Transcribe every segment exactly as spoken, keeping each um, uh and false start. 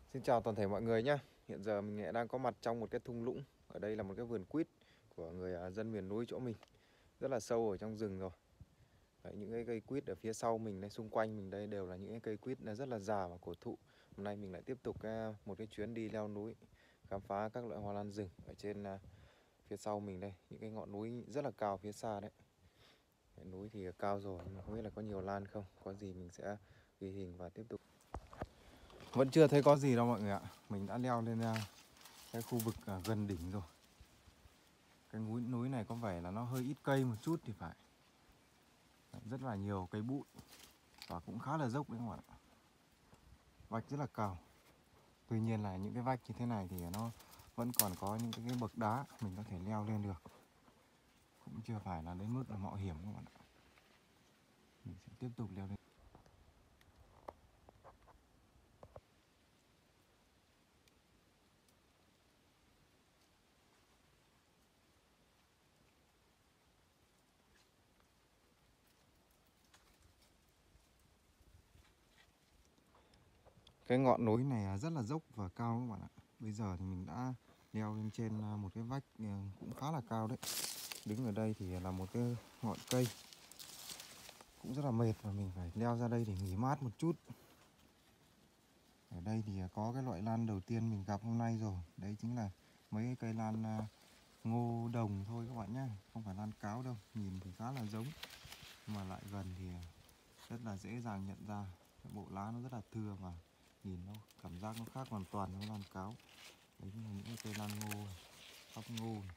Xin chào toàn thể mọi người nhé. Hiện giờ mình đang có mặt trong một cái thung lũng. Ở đây là một cái vườn quýt của người à, dân miền núi chỗ mình. Rất là sâu ở trong rừng rồi. Đấy, những cái cây quýt ở phía sau mình đây, xung quanh mình đây đều là những cái cây quýt rất là già và cổ thụ. Hôm nay mình lại tiếp tục một cái chuyến đi leo núi, khám phá các loại hoa lan rừng ở trên phía sau mình đây. Những cái ngọn núi rất là cao phía xa đấy. Núi thì cao rồi nhưng mà không biết là có nhiều lan không. Có gì mình sẽ ghi hình và tiếp tục. Vẫn chưa thấy có gì đâu mọi người ạ. Mình đã leo lên cái khu vực gần đỉnh rồi. Cái núi núi này có vẻ là nó hơi ít cây một chút thì phải. Rất là nhiều cây bụi và cũng khá là dốc đấy các bạn ạ. Vách rất là cao. Tuy nhiên là những cái vách như thế này thì nó vẫn còn có những cái, cái bậc đá mình có thể leo lên được. Cũng chưa phải là đến mức là mạo hiểm các bạn ạ. Mình sẽ tiếp tục leo lên. Cái ngọn núi này rất là dốc và cao các bạn ạ. Bây giờ thì mình đã leo lên trên một cái vách cũng khá là cao đấy. Đứng ở đây thì là một cái ngọn cây cũng rất là mệt và mình phải leo ra đây để nghỉ mát một chút. Ở đây thì có cái loại lan đầu tiên mình gặp hôm nay rồi. Đấy chính là mấy cái cây lan ngô đồng thôi các bạn nhé. Không phải lan cáo đâu. Nhìn thì khá là giống, nhưng mà lại gần thì rất là dễ dàng nhận ra. Cái bộ lá nó rất là thưa và nhìn nó cảm giác nó khác hoàn toàn với lan cáo. Đấy chính là những cái cây lan ngô, ốc ngô này.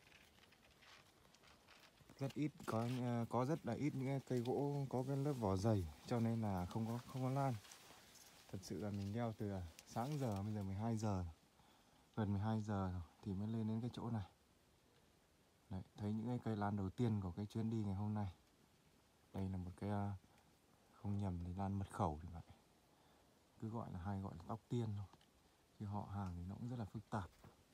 Rất ít có có rất là ít những cái cây gỗ có cái lớp vỏ dày cho nên là không có không có lan. Thật sự là mình leo từ sáng giờ, bây giờ mười hai giờ, gần mười hai giờ rồi thì mới lên đến cái chỗ này. Đấy, thấy những cái cây lan đầu tiên của cái chuyến đi ngày hôm nay. Đây là một cái, không nhầm thì lan mật khẩu thì vậy. Cứ gọi là hay gọi là tóc tiên thôi. Chứ họ hàng thì nó cũng rất là phức tạp.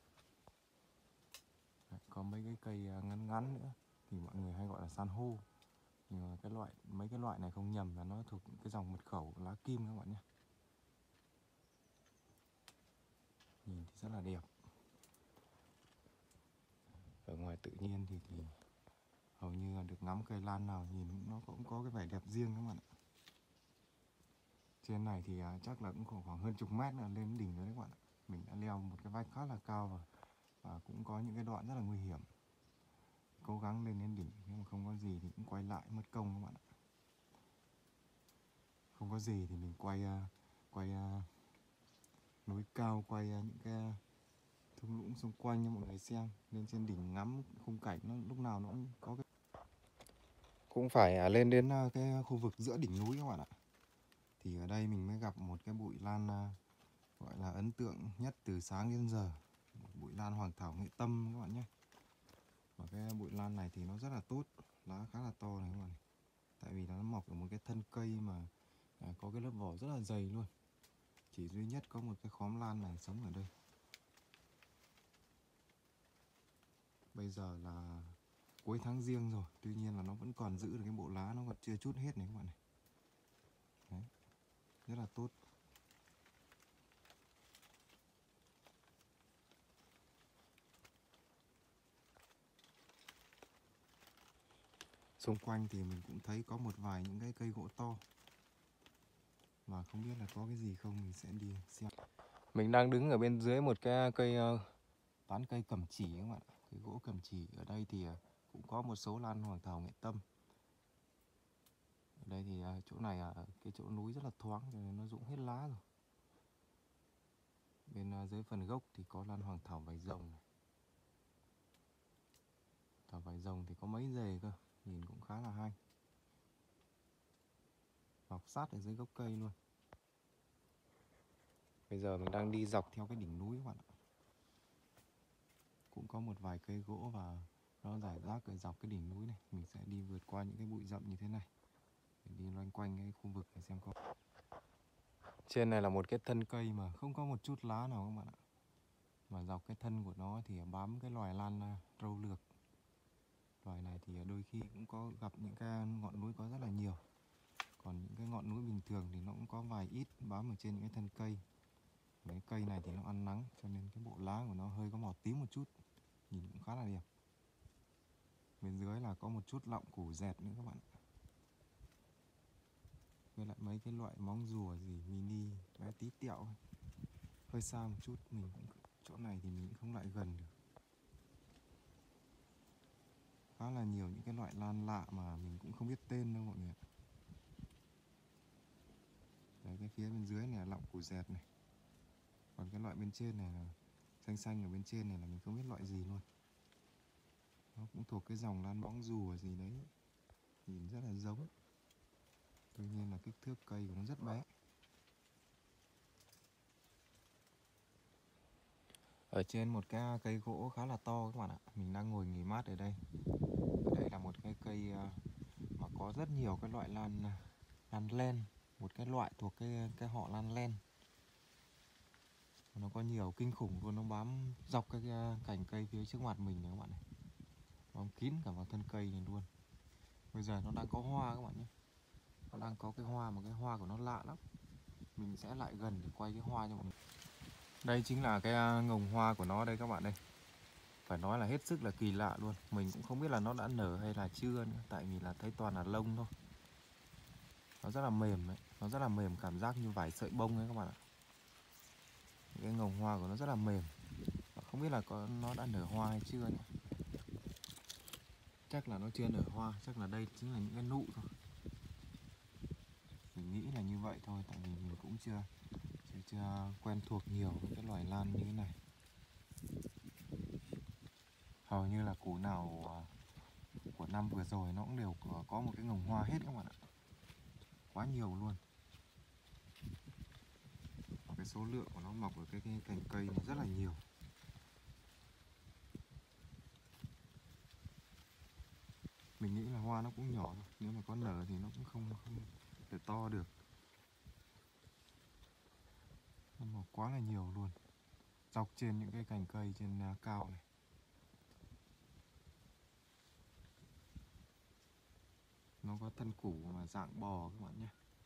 Đấy, có mấy cái cây ngắn ngắn nữa thì mọi người hay gọi là san hô. Nhưng mà cái loại mấy cái loại này không nhầm là nó thuộc cái dòng mật khẩu lá kim các bạn nhé. Nhìn thì rất là đẹp. Ở ngoài tự nhiên thì, thì hầu như là được ngắm cây lan nào nhìn nó cũng có cái vẻ đẹp riêng các bạn ạ. Trên này thì chắc là cũng khoảng, khoảng hơn chục mét nữa lên đỉnh rồi đấy các bạn ạ. Mình đã leo một cái vách khá là cao và, và cũng có những cái đoạn rất là nguy hiểm. Cố gắng lên đến đỉnh, nếu mà không có gì thì cũng quay lại mất công các bạn ạ. Không có gì thì mình quay quay núi cao, quay những cái thung lũng xung quanh cho mọi người xem. Lên trên đỉnh ngắm khung cảnh nó lúc nào nó cũng có cái... Cũng phải lên đến cái khu vực giữa đỉnh núi các bạn ạ. Thì ở đây mình mới gặp một cái bụi lan gọi là ấn tượng nhất từ sáng đến giờ. Một bụi lan hoàng thảo nghệ tâm các bạn nhé. Và cái bụi lan này thì nó rất là tốt, lá khá là to này các bạn. Tại vì nó mọc ở một cái thân cây mà có cái lớp vỏ rất là dày luôn. Chỉ duy nhất có một cái khóm lan này sống ở đây. Bây giờ là cuối tháng giêng rồi, tuy nhiên là nó vẫn còn giữ được cái bộ lá, nó còn chưa chút hết này các bạn này. Đấy, rất là tốt. Xung quanh thì mình cũng thấy có một vài những cái cây gỗ to, mà không biết là có cái gì không, mình sẽ đi xem. Mình đang đứng ở bên dưới một cái cây tán cây cẩm chỉ các bạn ạ. Cây gỗ cẩm chỉ ở đây thì cũng có một số lan hoàng thảo nghệ tâm. Ở đây thì chỗ này cái chỗ núi rất là thoáng cho nên nó rụng hết lá rồi. Bên dưới phần gốc thì có lan hoàng thảo vải rồng này. Thảo vải rồng thì có mấy rễ cơ, nhìn cũng khá là hay. Mọc sát ở dưới gốc cây luôn. Bây giờ mình đang đi dọc theo cái đỉnh núi các bạn ạ. Cũng có một vài cây gỗ và nó rải rác ở dọc cái đỉnh núi này. Mình sẽ đi vượt qua những cái bụi rậm như thế này để đi loanh quanh cái khu vực để xem có. Trên này là một cái thân cây mà không có một chút lá nào các bạn ạ. Mà dọc cái thân của nó thì bám cái loài lan râu lược. Loài này thì đôi khi cũng có gặp những cái ngọn núi có rất là nhiều. Còn những cái ngọn núi bình thường thì nó cũng có vài ít bám ở trên những cái thân cây. Cái cây này thì nó ăn nắng cho nên cái bộ lá của nó hơi có màu tím một chút, nhìn cũng khá là đẹp. Bên dưới là có một chút lọng củ dẹt nữa các bạn. Với lại mấy cái loại móng rùa gì mini bé tí tẹo, hơi xa một chút, mình cũng chỗ này thì mình cũng không lại gần được. Khá là nhiều những cái loại lan lạ mà mình cũng không biết tên đâu mọi người. Đấy, cái phía bên dưới này là lọng củ dẹt này. Còn cái loại bên trên này là xanh xanh ở bên trên này là mình không biết loại gì luôn. Nó cũng thuộc cái dòng lan móng rùa gì đấy, nhìn rất là giống. Tuy nhiên là kích thước cây của nó rất bé. Ở trên một cái cây gỗ khá là to các bạn ạ. Mình đang ngồi nghỉ mát ở đây. Ở đây là một cái cây mà có rất nhiều cái loại lan lan len, một cái loại thuộc cái cái họ lan len. Nó có nhiều kinh khủng luôn, nó bám dọc cái cành cây phía trước mặt mình này các bạn này. Bám kín cả vào thân cây này luôn. Bây giờ nó đang có hoa các bạn nhé. Nó đang có cái hoa mà cái hoa của nó lạ lắm. Mình sẽ lại gần để quay cái hoa cho mọi người. Đây chính là cái ngồng hoa của nó đây các bạn đây. Phải nói là hết sức là kỳ lạ luôn. Mình cũng không biết là nó đã nở hay là chưa nữa. Tại vì là thấy toàn là lông thôi. Nó rất là mềm đấy. Nó rất là mềm, cảm giác như vải sợi bông ấy các bạn ạ. Cái ngồng hoa của nó rất là mềm. Không biết là có nó đã nở hoa hay chưa nữa. Chắc là nó chưa nở hoa. Chắc là đây chính là những cái nụ thôi. Mình nghĩ là như vậy thôi. Tại vì mình cũng chưa chưa, chưa quen thuộc nhiều với cái loài lan như thế này. Hầu như là củ nào của năm vừa rồi nó cũng đều có một cái ngồng hoa hết các bạn ạ. Quá nhiều luôn. Và cái số lượng của nó mọc ở cái, cái cành cây này rất là nhiều. Mình nghĩ là hoa nó cũng nhỏ thôi. Nếu mà có nở thì nó cũng không, không thể to được. Nhưng mà quá là nhiều luôn. Dọc trên những cái cành cây trên cao này. Nó có thân củ mà dạng bò các bạn nhé.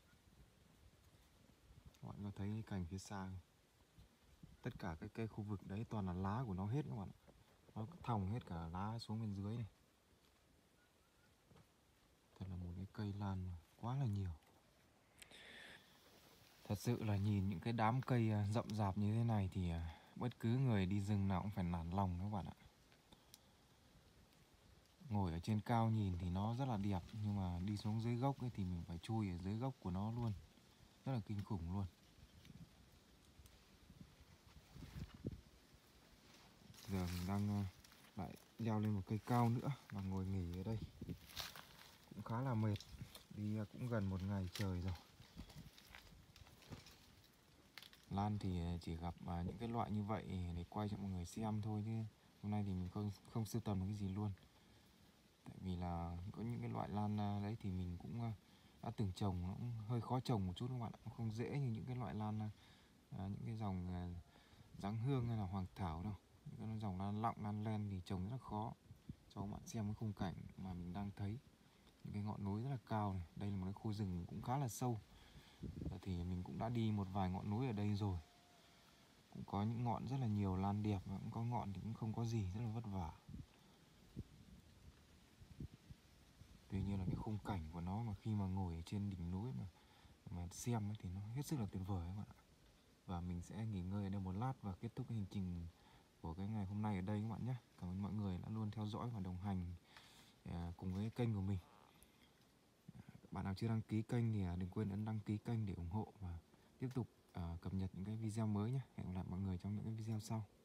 Các bạn có thấy cái cành phía xa không? Tất cả cái cây khu vực đấy toàn là lá của nó hết các bạn ạ. Nó thòng hết cả lá xuống bên dưới này. Thật là một cái cây lan quá là nhiều. Thật sự là nhìn những cái đám cây rậm rạp như thế này thì bất cứ người đi rừng nào cũng phải nản lòng các bạn ạ. Ngồi ở trên cao nhìn thì nó rất là đẹp, nhưng mà đi xuống dưới gốc ấy thì mình phải chui ở dưới gốc của nó luôn. Rất là kinh khủng luôn. Giờ mình đang lại leo lên một cây cao nữa và ngồi nghỉ ở đây. Cũng khá là mệt, đi cũng gần một ngày trời rồi. Lan thì chỉ gặp những cái loại như vậy để quay cho mọi người xem thôi, chứ hôm nay thì mình không, không sưu tầm cái gì luôn. Tại vì là có những cái loại lan đấy thì mình cũng đã từng trồng, nó cũng hơi khó trồng một chút các bạn ạ. Nó không dễ như những cái loại lan, những cái dòng giáng hương hay là hoàng thảo đâu. Những cái dòng lan lọng, lan len thì trồng rất là khó. Cho các bạn xem cái khung cảnh mà mình đang thấy. Những cái ngọn núi rất là cao này. Đây là một cái khu rừng cũng khá là sâu. Thì mình cũng đã đi một vài ngọn núi ở đây rồi. Cũng có những ngọn rất là nhiều lan đẹp, và cũng có ngọn thì cũng không có gì, rất là vất vả. Tuy nhiên là cái khung cảnh của nó mà khi mà ngồi trên đỉnh núi mà mà xem ấy thì nó hết sức là tuyệt vời các bạn ạ. Và mình sẽ nghỉ ngơi ở đây một lát và kết thúc cái hành trình của cái ngày hôm nay ở đây các bạn nhé. Cảm ơn mọi người đã luôn theo dõi và đồng hành cùng với kênh của mình. Bạn nào chưa đăng ký kênh thì đừng quên ấn đăng ký kênh để ủng hộ và tiếp tục cập nhật những cái video mới nhé. Hẹn gặp lại mọi người trong những cái video sau.